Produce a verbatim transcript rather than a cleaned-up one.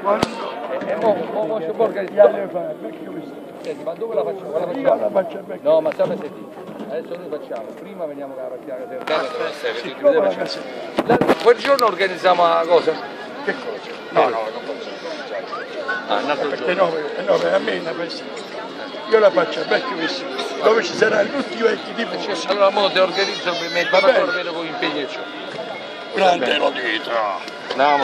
Quando? E eh, mo, mo, mo, mo organizziamo. Senti, ma dove la facciamo? La facciamo? Io la faccio a Becchio. No, ma sapete senti, adesso noi facciamo, prima veniamo alla partita casertana. Come Quel giorno organizziamo una cosa? Che cosa? No, no, non posso. Ah, un altro Perché giorno. no, no, per me è una festa. Io la faccio a Becchio Vessino, dove ci saranno tutti i vecchi tipo. Allora mo ti organizzo per me, vado a vedere con impegni e ciò. Grande lo dito. No,